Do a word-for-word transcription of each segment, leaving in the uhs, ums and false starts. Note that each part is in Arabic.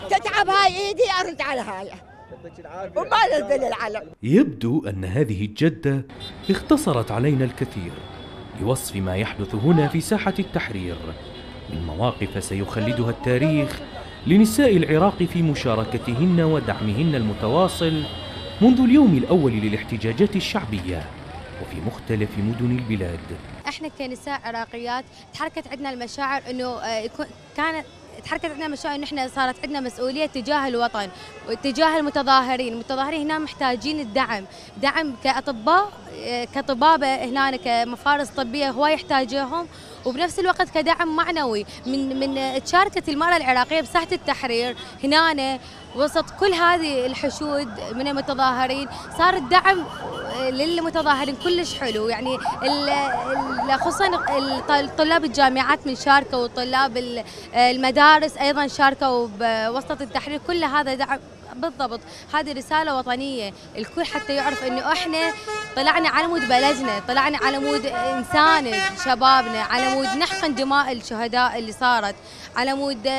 تتعب هاي ايدي ارد على هاي وما نزل العلم. يبدو أن هذه الجدة اختصرت علينا الكثير لوصف ما يحدث هنا في ساحة التحرير من مواقف سيخلدها التاريخ لنساء العراق في مشاركتهن ودعمهن المتواصل منذ اليوم الأول للاحتجاجات الشعبية وفي مختلف مدن البلاد. احنا كنساء عراقيات تحركت عندنا المشاعر انه يكون كانت تحركت عندنا مشاعر انه احنا صارت عندنا مسؤوليه تجاه الوطن وتجاه المتظاهرين، المتظاهرين هنا محتاجين الدعم، دعم كاطباء كطبابه هنا كمفارس طبيه هو يحتاجهم، وبنفس الوقت كدعم معنوي من من تشاركت المراه العراقيه بساحه التحرير هنا وسط كل هذه الحشود من المتظاهرين، صار الدعم للمتظاهرين كلش حلو، يعني خصوصا طلاب الجامعات من شاركوا وطلاب المدارس ايضا شاركوا بوسط التحرير، كل هذا دعم بالضبط. هذه رساله وطنيه الكل حتى يعرف انه احنا طلعنا على مود بلدنا، طلعنا على مود انسان شبابنا، على مود نحقن دماء الشهداء اللي صارت، على مود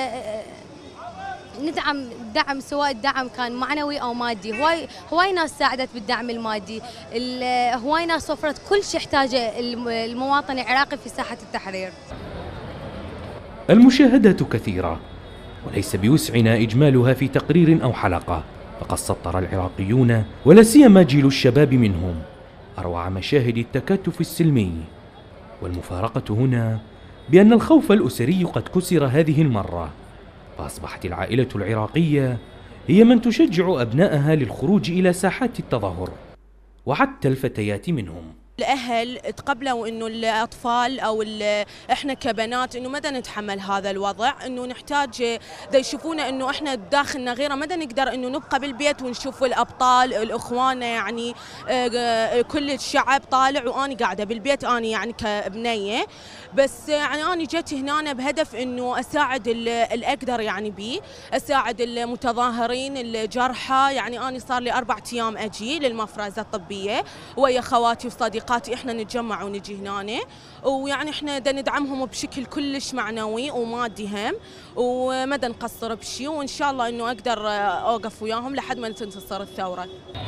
ندعم دعم سواء الدعم كان معنوي او مادي. هواي هواي ناس ساعدت بالدعم المادي، هواي ناس وفرت كل شيء يحتاجه المواطن العراقي في ساحه التحرير. المشاهدات كثيره وليس بوسعنا إجمالها في تقرير أو حلقة، فقد سطر العراقيون ولا سيما جيل الشباب منهم أروع مشاهد التكاتف السلمي، والمفارقة هنا بأن الخوف الأسري قد كسر هذه المرة، فأصبحت العائلة العراقية هي من تشجع أبنائها للخروج إلى ساحات التظاهر، وحتى الفتيات منهم. الأهل تقبلوا إنه الأطفال أو إحنا كبنات إنه مدى نتحمل هذا الوضع، إنه نحتاج دا يشوفونا إنه إحنا داخلنا غيره، مدى نقدر إنه نبقى بالبيت ونشوف الأبطال الإخوان، يعني كل الشعب طالع وأنا قاعدة بالبيت أنا يعني كبنية، بس يعني أنا جيت هنا بهدف إنه أساعد اللي أقدر يعني بيه، أساعد المتظاهرين الجرحى، يعني أنا صار لي أربع أيام أجي للمفرزة الطبية ويا خواتي وصديقاتي احنا نتجمع ونجي هنا، ويعني احنا دا ندعمهم بشكل كلش معنوي ومادي هم، وما دا نقصر بشيء، وان شاء الله انه اقدر اوقف وياهم لحد ما تنتصر الثوره.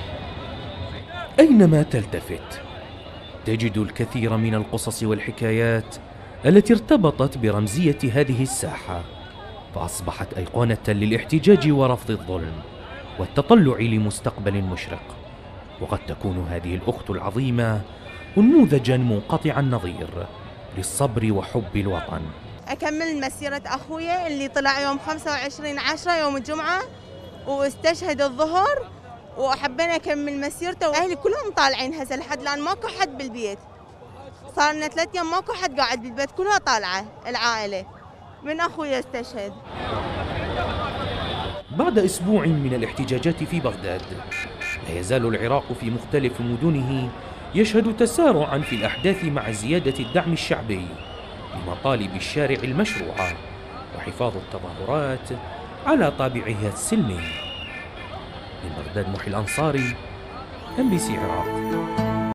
اينما تلتفت تجد الكثير من القصص والحكايات التي ارتبطت برمزيه هذه الساحه، فاصبحت ايقونه للاحتجاج ورفض الظلم والتطلع لمستقبل مشرق. وقد تكون هذه الأخت العظيمة نموذجا منقطع النظير للصبر وحب الوطن. أكمل مسيرة أخويا اللي طلع يوم خمسة وعشرين عشرة يوم الجمعة واستشهد الظهر، وحبينا أكمل مسيرته، وأهلي كلهم طالعين هسه لحد الآن ماكو حد بالبيت، صار لنا ثلاث أيام ماكو حد قاعد بالبيت، كلها طالعة العائلة من أخويا استشهد. بعد أسبوع من الاحتجاجات في بغداد، لا يزال العراق في مختلف مدنه يشهد تسارعا في الأحداث مع زيادة الدعم الشعبي لمطالب الشارع المشروعة وحفاظ التظاهرات على طابعها السلمي. من بغداد محي الأنصاري، إم بي سي عراق.